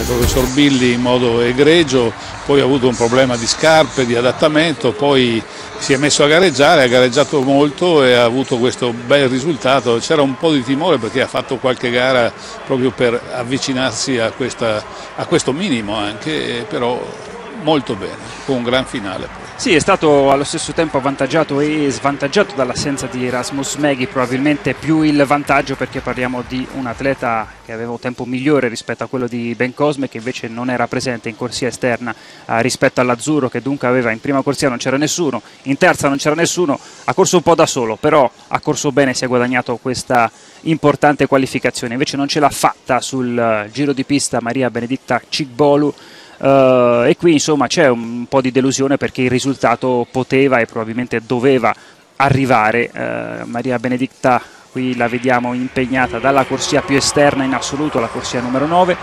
il professor Billi in modo egregio, poi ha avuto un problema di scarpe, di adattamento, poi si è messo a gareggiare, ha gareggiato molto e ha avuto questo bel risultato. C'era un po' di timore perché ha fatto qualche gara proprio per avvicinarsi a questo minimo anche, però molto bene, con un gran finale. Sì, è stato allo stesso tempo avvantaggiato e svantaggiato dall'assenza di Rasmus Meghi, probabilmente più il vantaggio perché parliamo di un atleta che aveva un tempo migliore rispetto a quello di Ben Cosme, che invece non era presente in corsia esterna rispetto all'azzurro, che dunque aveva in prima corsia non c'era nessuno, in terza non c'era nessuno, ha corso un po' da solo, però ha corso bene, si è guadagnato questa importante qualificazione. Invece non ce l'ha fatta sul giro di pista Maria Benedicta Cigbolu. E qui insomma c'è un po' di delusione perché il risultato poteva e probabilmente doveva arrivare. Maria Benedicta qui la vediamo impegnata dalla corsia più esterna in assoluto, la corsia numero 9,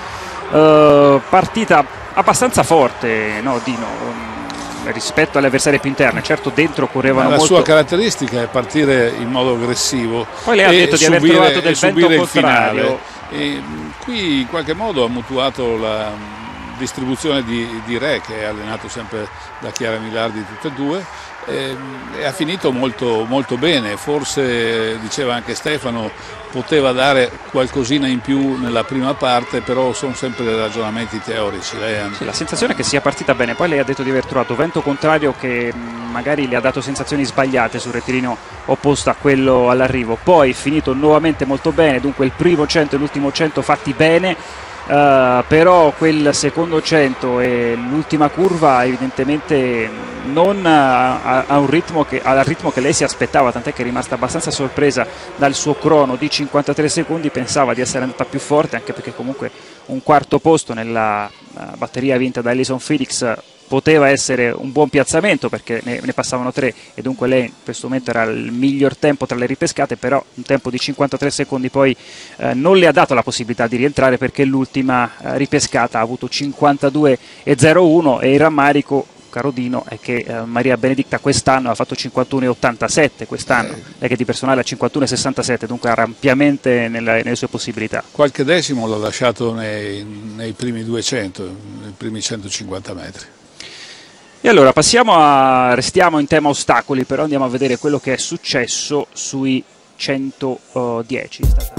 partita abbastanza forte, no Dino, rispetto alle avversarie più interne. Certo dentro correvano molto. La sua caratteristica è partire in modo aggressivo, poi lei ha detto di aver trovato del vento contrario e qui in qualche modo ha mutuato la distribuzione di Re, che è allenato sempre da Chiara Milardi tutte e due, e ha finito molto, molto bene. Forse, diceva anche Stefano, poteva dare qualcosina in più nella prima parte, però sono sempre ragionamenti teorici. Sì, la sensazione è che sia partita bene, poi lei ha detto di aver trovato vento contrario che magari le ha dato sensazioni sbagliate sul rettilineo opposto a quello all'arrivo, poi finito nuovamente molto bene, dunque il primo 100 e l'ultimo 100 fatti bene. Però quel secondo 100 e l'ultima curva evidentemente non al ritmo che lei si aspettava, tant'è che è rimasta abbastanza sorpresa dal suo crono di 53 secondi, pensava di essere andata più forte, anche perché comunque un quarto posto nella batteria vinta da Allyson Felix poteva essere un buon piazzamento perché ne passavano 3 e dunque lei in questo momento era il miglior tempo tra le ripescate, però un tempo di 53 secondi poi non le ha dato la possibilità di rientrare perché l'ultima ripescata ha avuto 52,01 e il rammarico, caro Dino, è che Maria Benedicta quest'anno ha fatto 51,87 quest'anno, lei che di personale ha 51,67, dunque era ampiamente nelle sue possibilità. Qualche decimo l'ha lasciato nei primi 200, nei primi 150 metri. E allora restiamo in tema ostacoli, però andiamo a vedere quello che è successo sui 110.